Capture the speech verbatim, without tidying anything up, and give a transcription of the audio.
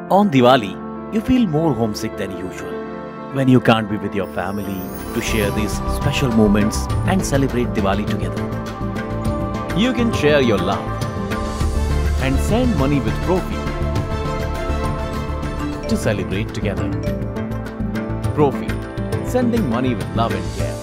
On Diwali, you feel more homesick than usual when you can't be with your family to share these special moments and celebrate Diwali together. You can share your love and send money with Profee to celebrate together. Profee, sending money with love and care.